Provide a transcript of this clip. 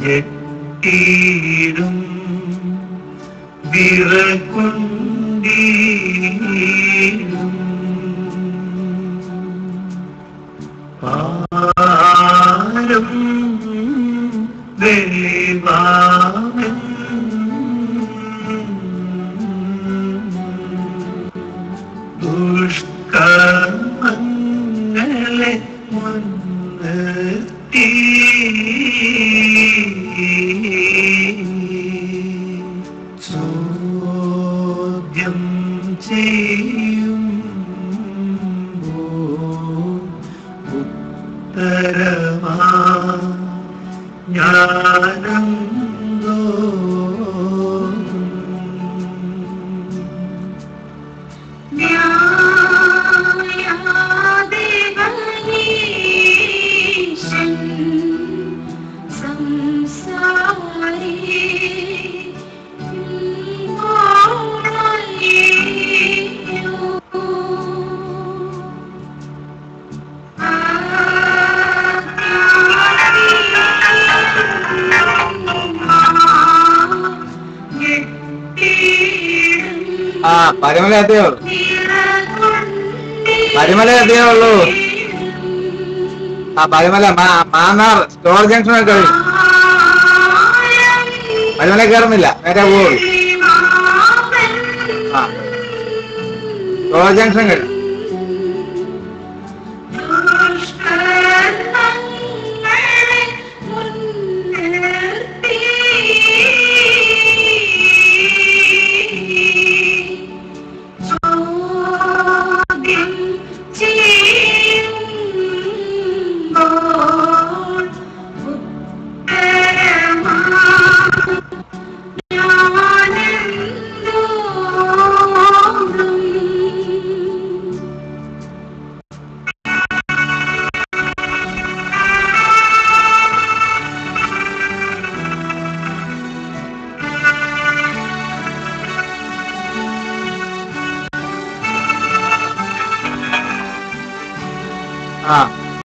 ഞെട്ടിയിടും വിറകൊണ്ടീടും പാരം വെളിവാവൻ ദുഷ്കർമ്മങ്ങളെ മുൻനിർത്തി ചോദ്യം ചെയ്യുമ്പോൾ ഉത്തരമാ ജ്ഞാനന്തോ പരിമല എത്തിയേ ഉള്ളൂ, പരിമല എത്തിയേ ഉള്ളൂ. പരിമല മാന്നാർ സ്റ്റോർ ജംഗ്ഷൻ ഒക്കെ കഴിഞ്ഞു. പരിമല കയറുന്നില്ല, നേരെ പോവുള്ളൂ. സ്റ്റോർ ജംഗ്ഷൻ കഴിഞ്ഞു. ആ